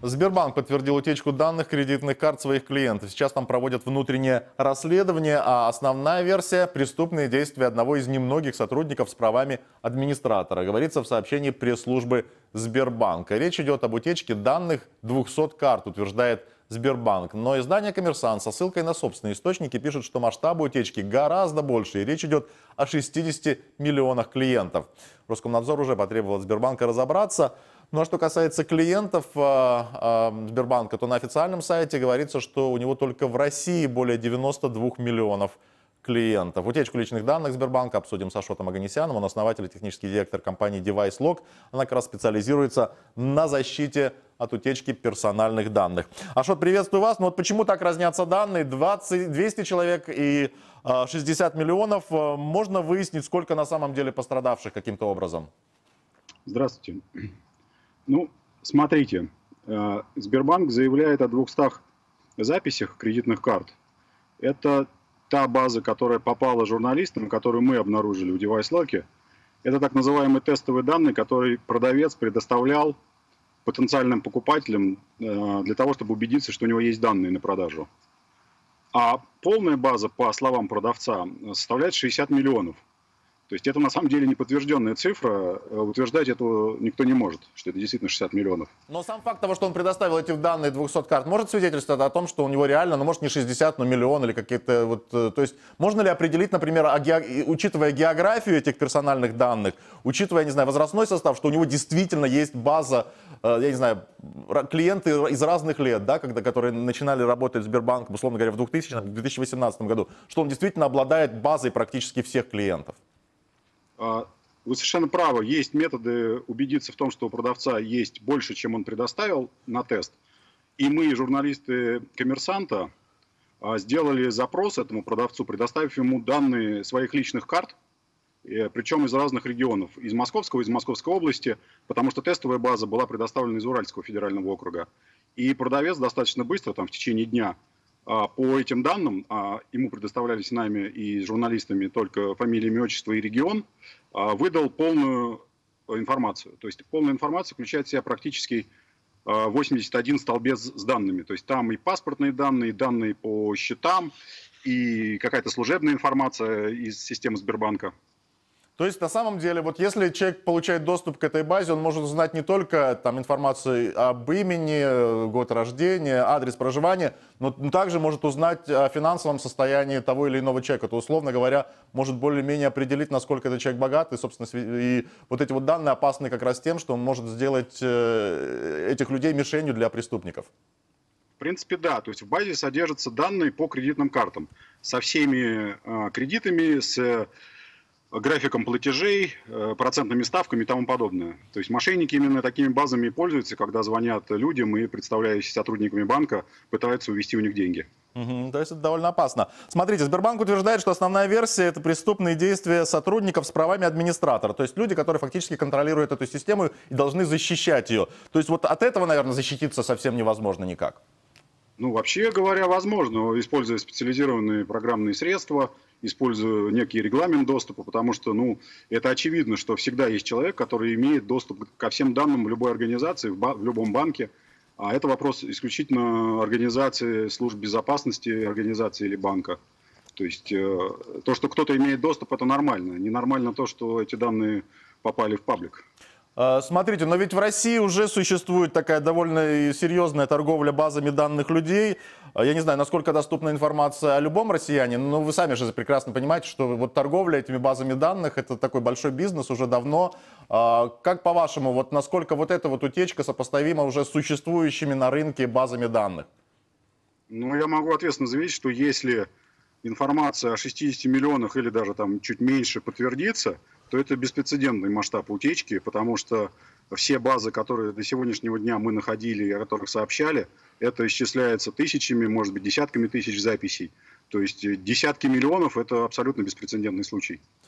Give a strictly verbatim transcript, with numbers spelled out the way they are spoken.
Сбербанк подтвердил утечку данных кредитных карт своих клиентов. Сейчас там проводят внутреннее расследование, а основная версия – преступные действия одного из немногих сотрудников с правами администратора. Говорится в сообщении пресс-службы Сбербанка. Речь идет об утечке данных двухсот карт, утверждает Сбербанк. Но издание «Коммерсант» со ссылкой на собственные источники пишет, что масштабы утечки гораздо больше. И речь идет о шестидесяти миллионах клиентов. Роскомнадзор уже потребовал от Сбербанка разобраться. Ну а что касается клиентов э, э, Сбербанка, то на официальном сайте говорится, что у него только в России более девяноста двух миллионов клиентов. Утечку личных данных Сбербанка обсудим с Ашотом Оганесяном. Он основатель и технический директор компании DeviceLock. Она как раз специализируется на защите от утечки персональных данных. Ашот, приветствую вас. Но вот почему так разнятся данные? двадцать, двести человек и э, шестьдесят миллионов. Можно выяснить, сколько на самом деле пострадавших каким-то образом? Здравствуйте. Ну, смотрите, Сбербанк заявляет о двухстах записях кредитных карт. Это та база, которая попала журналистам, которую мы обнаружили в DeviceLock. Это так называемые тестовые данные, которые продавец предоставлял потенциальным покупателям для того, чтобы убедиться, что у него есть данные на продажу. А полная база, по словам продавца, составляет шестьдесят миллионов. То есть это на самом деле неподтвержденная цифра, утверждать этого никто не может, что это действительно шестьдесят миллионов. Но сам факт того, что он предоставил эти данные двухсот карт, может свидетельствовать о том, что у него реально, ну может не шестьдесят, но миллион или какие-то вот... То есть можно ли определить, например, учитывая географию этих персональных данных, учитывая, не знаю, возрастной состав, что у него действительно есть база, я не знаю, клиенты из разных лет, да, когда, которые начинали работать в Сбербанке, условно говоря, в двухтысячном, в две тысячи восемнадцатом году, что он действительно обладает базой практически всех клиентов? Вы совершенно правы, есть методы убедиться в том, что у продавца есть больше, чем он предоставил на тест. И мы, журналисты «Коммерсанта», сделали запрос этому продавцу, предоставив ему данные своих личных карт, причем из разных регионов, из Московского, из Московской области, потому что тестовая база была предоставлена из Уральского федерального округа. И продавец достаточно быстро, там, в течение дня, по этим данным, ему предоставлялись нами и журналистами только фамилия, имя, отчество и регион, выдал полную информацию. То есть полная информация включает в себя практически восемьдесят один столбец с данными. То есть там и паспортные данные, и данные по счетам, и какая-то служебная информация из системы Сбербанка. То есть на самом деле, вот если человек получает доступ к этой базе, он может узнать не только там информацию об имени, год рождения, адрес проживания, но также может узнать о финансовом состоянии того или иного человека. То, условно говоря, может более-менее определить, насколько этот человек богат. И, собственно, и вот эти вот данные опасны как раз тем, что он может сделать этих людей мишенью для преступников. В принципе, да. То есть в базе содержатся данные по кредитным картам со всеми э, кредитами, с графиком платежей, процентными ставками и тому подобное. То есть мошенники именно такими базами и пользуются, когда звонят людям и, представляющиеся сотрудниками банка, пытаются увести у них деньги. Угу, то есть это довольно опасно. Смотрите, Сбербанк утверждает, что основная версия – это преступные действия сотрудников с правами администратора. То есть люди, которые фактически контролируют эту систему и должны защищать ее. То есть вот от этого, наверное, защититься совсем невозможно никак. Ну, вообще говоря, возможно, используя специализированные программные средства, используя некий регламент доступа, потому что, ну, это очевидно, что всегда есть человек, который имеет доступ ко всем данным в любой организации, в, в любом банке. А это вопрос исключительно организации служб безопасности, организации или банка. То есть э, то, что кто-то имеет доступ, это нормально. Ненормально то, что эти данные попали в паблик. Смотрите, но ведь в России уже существует такая довольно серьезная торговля базами данных людей. Я не знаю, насколько доступна информация о любом россиянине, но вы сами же прекрасно понимаете, что вот торговля этими базами данных – это такой большой бизнес уже давно. Как по-вашему, вот насколько вот эта вот утечка сопоставима уже с существующими на рынке базами данных? Ну, я могу ответственно заявить, что если информация о шестидесяти миллионах или даже там чуть меньше подтвердится, то это беспрецедентный масштаб утечки, потому что все базы, которые до сегодняшнего дня мы находили и о которых сообщали, это исчисляется тысячами, может быть, десятками тысяч записей. То есть десятки миллионов – это абсолютно беспрецедентный случай.